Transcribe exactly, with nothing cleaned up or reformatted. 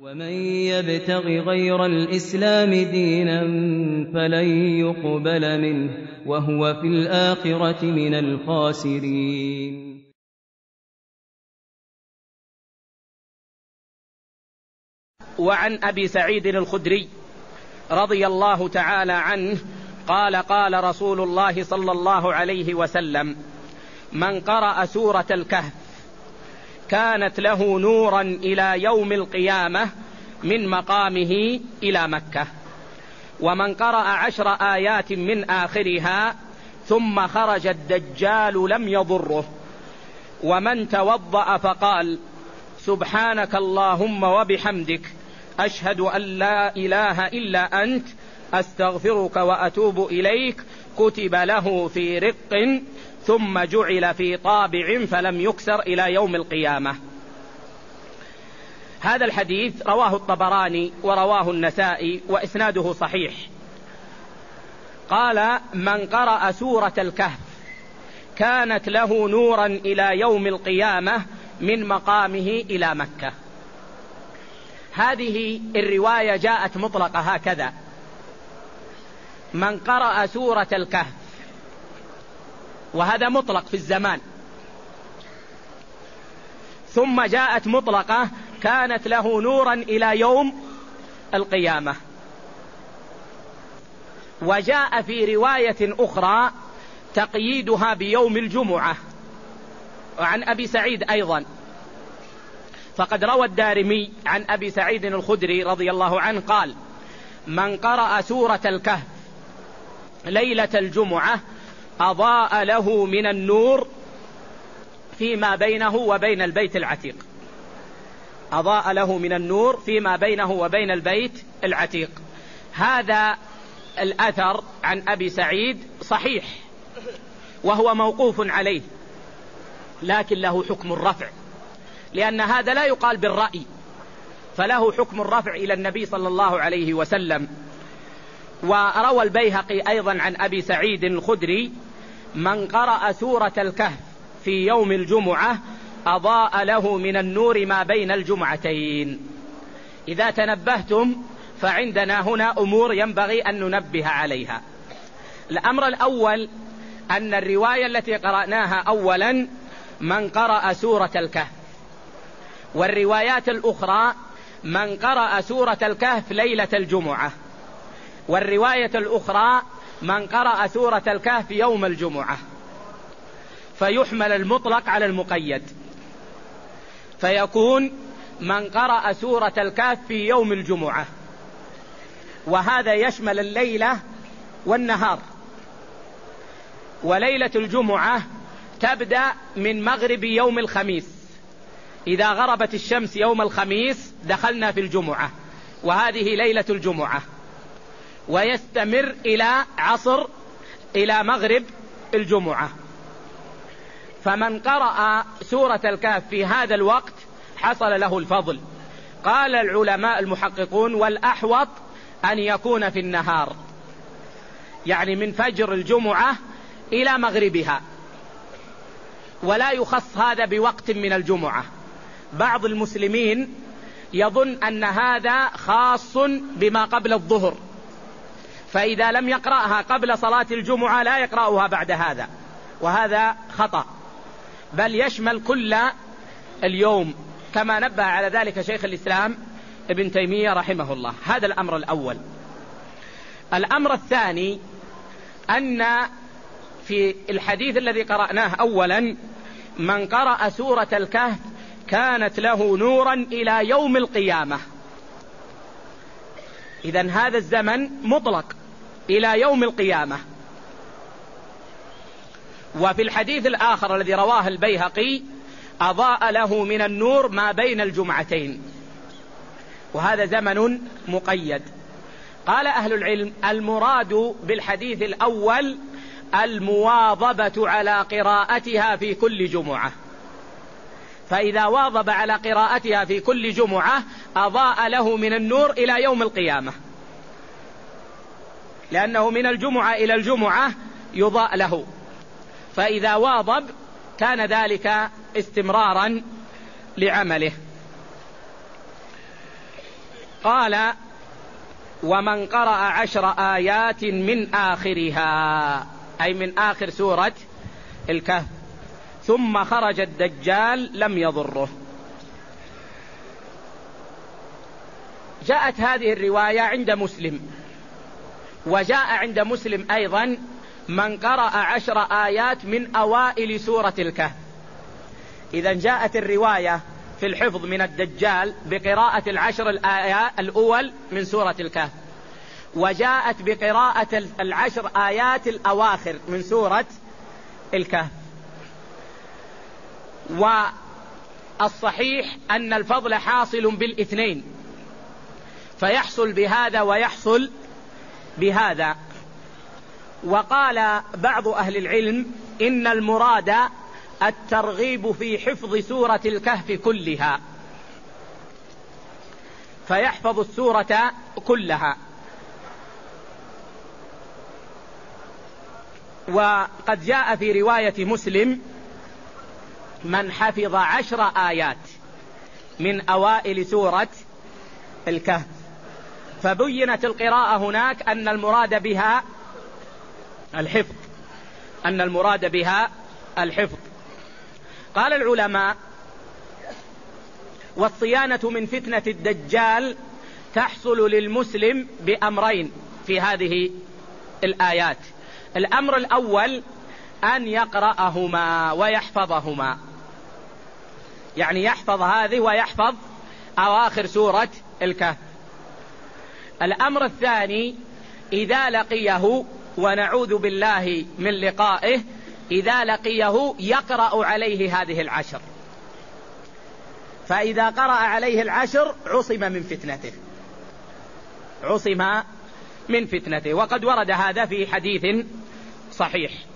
ومن يبتغ غير الإسلام دينا فلن يقبل منه وهو في الآخرة من الخاسرين. وعن أبي سعيد الخدري رضي الله تعالى عنه قال قال رسول الله صلى الله عليه وسلم: من قرأ سورة الكهف كانت له نورا إلى يوم القيامة من مقامه إلى مكة، ومن قرأ عشر آيات من آخرها ثم خرج الدجال لم يضره، ومن توضأ فقال: سبحانك اللهم وبحمدك أشهد أن لا إله إلا أنت أستغفرك وأتوب إليك، كتب له في رق ثم جعل في طابع فلم يكسر إلى يوم القيامة. هذا الحديث رواه الطبراني ورواه النسائي وإسناده صحيح. قال: من قرأ سورة الكهف كانت له نورا إلى يوم القيامة من مقامه إلى مكة. هذه الرواية جاءت مطلقة هكذا: من قرأ سورة الكهف، وهذا مطلق في الزمان. ثم جاءت مطلقة: كانت له نورا إلى يوم القيامة. وجاء في رواية أخرى تقييدها بيوم الجمعة، وعن أبي سعيد أيضا. فقد روى الدارمي عن أبي سعيد الخدري رضي الله عنه قال: من قرأ سورة الكهف ليلة الجمعة أضاء له من النور فيما بينه وبين البيت العتيق. أضاء له من النور فيما بينه وبين البيت العتيق. هذا الأثر عن أبي سعيد صحيح وهو موقوف عليه، لكن له حكم الرفع، لأن هذا لا يقال بالرأي، فله حكم الرفع إلى النبي صلى الله عليه وسلم. وروى البيهقي أيضا عن أبي سعيد الخدري: من قرأ سورة الكهف في يوم الجمعة أضاء له من النور ما بين الجمعتين. إذا تنبهتم فعندنا هنا أمور ينبغي أن ننبه عليها. الأمر الأول أن الرواية التي قرأناها أولا من قرأ سورة الكهف، والروايات الأخرى من قرأ سورة الكهف ليلة الجمعة، والرواية الأخرى من قرأ سورة الكهف يوم الجمعة. فيحمل المطلق على المقيد، فيكون من قرأ سورة الكهف في يوم الجمعة، وهذا يشمل الليلة والنهار. وليلة الجمعة تبدأ من مغرب يوم الخميس، إذا غربت الشمس يوم الخميس دخلنا في الجمعة، وهذه ليلة الجمعة، ويستمر إلى عصر إلى مغرب الجمعة. فمن قرأ سورة الكهف في هذا الوقت حصل له الفضل. قال العلماء المحققون: والأحوط أن يكون في النهار، يعني من فجر الجمعة إلى مغربها، ولا يخص هذا بوقت من الجمعة. بعض المسلمين يظن أن هذا خاص بما قبل الظهر، فإذا لم يقرأها قبل صلاة الجمعة لا يقرأها بعد هذا، وهذا خطأ، بل يشمل كل اليوم، كما نبه على ذلك شيخ الإسلام ابن تيمية رحمه الله. هذا الأمر الأول. الأمر الثاني أن في الحديث الذي قرأناه أولا من قرأ سورة الكهف كانت له نورا إلى يوم القيامة، إذن هذا الزمن مطلق إلى يوم القيامة. وفي الحديث الآخر الذي رواه البيهقي أضاء له من النور ما بين الجمعتين، وهذا زمن مقيد. قال أهل العلم: المراد بالحديث الأول المواظبة على قراءتها في كل جمعة، فإذا واظب على قراءتها في كل جمعة أضاء له من النور إلى يوم القيامة، لأنه من الجمعة إلى الجمعة يضاء له، فإذا واظب كان ذلك استمرارا لعمله. قال: ومن قرأ عشر آيات من آخرها، أي من آخر سورة الكهف، ثم خرج الدجال لم يضره. جاءت هذه الرواية عند مسلم، وجاء عند مسلم أيضا: من قرأ عشر آيات من أوائل سورة الكهف. إذا جاءت الرواية في الحفظ من الدجال بقراءة العشر الآيات الأول من سورة الكهف، وجاءت بقراءة العشر آيات الأواخر من سورة الكهف. والصحيح أن الفضل حاصل بالاثنين، فيحصل بهذا ويحصل بهذا. وقال بعض أهل العلم إن المراد الترغيب في حفظ سورة الكهف كلها، فيحفظ السورة كلها. وقد جاء في رواية مسلم: من حفظ عشر آيات من أوائل سورة الكهف. فبينت القراءة هناك أن المراد بها الحفظ، أن المراد بها الحفظ. قال العلماء: والصيانة من فتنة الدجال تحصل للمسلم بأمرين في هذه الآيات. الأمر الأول أن يقرأهما ويحفظهما، يعني يحفظ هذه ويحفظ أواخر سورة الكهف. الأمر الثاني: إذا لقيه، ونعوذ بالله من لقائه، إذا لقيه يقرأ عليه هذه العشر، فإذا قرأ عليه العشر عصم من فتنته، عصم من فتنته. وقد ورد هذا في حديث صحيح.